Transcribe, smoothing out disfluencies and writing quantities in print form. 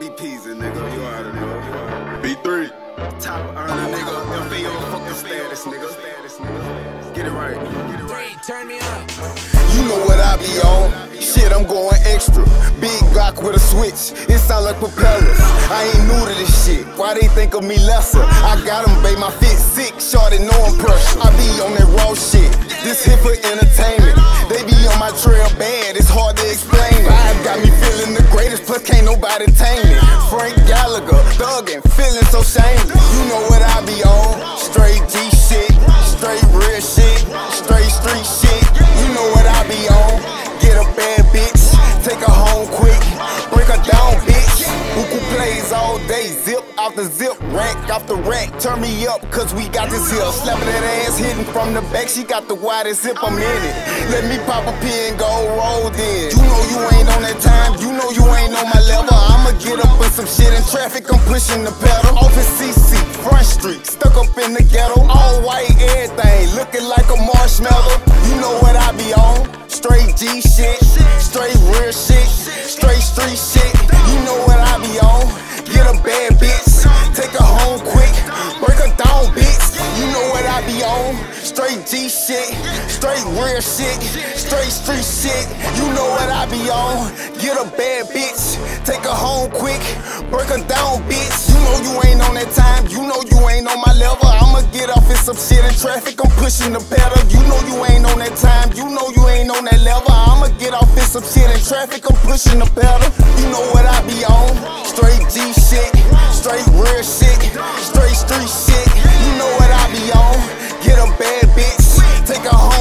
Be peasy, nigga, you already know. B3. Top earner, nigga. FAO, fuck the status, nigga. Get it right. Get it right. Turn me up. You know what I be on. Shit, I'm going extra. Big Glock with a switch. It sound like propellers. I ain't new to this shit. Why they think of me lesser? I got them, babe. My fit sick. Shorty, no pressure. I be on that raw shit. This hit for entertainment. They be on my trail bad. It's hard to explain. Vibe got me feeling the greatest. Plus, can't nobody tame me. Frank Gallagher, thuggin', feeling so shameless. You know what I be on. Straight G shit. Straight real shit. Straight street shit. You know what I be on. Get a bad bitch, take her home quick, break her down, bitch. Ukno plays all day, zip off the zip, rack off the rack. Turn me up, cause we got this here. Slapping that ass, hitting from the back. She got the widest zip, I'm in it. Let me pop a pin, go roll then. You know you ain't on that time, you know you ain't on my level. I'ma get up with some shit in traffic, I'm pushing the pedal. Off in CC, front street, stuck up in the ghetto. All white, everything, looking like a marshmallow. You know what I be on. Straight G shit, straight real shit, straight street shit. You know what I be on. Get a bad bitch, take her home quick, break her down, bitch. You know what I be on. Straight G shit, straight real shit, straight street shit. You know what I be on. Get a bad bitch, take her home quick, break her down, bitch. You know you ain't on that time, you know you ain't on my level. I'ma get off in some shit in traffic, I'm pushing the pedal. You know you ain't on that time, you know you ain't on that level. I'ma get off in some shit in traffic, I'm pushing the pedal. You know what I be on. Straight G shit, straight real shit, straight street shit. You know what I be on. Get a bad bitch, take her home.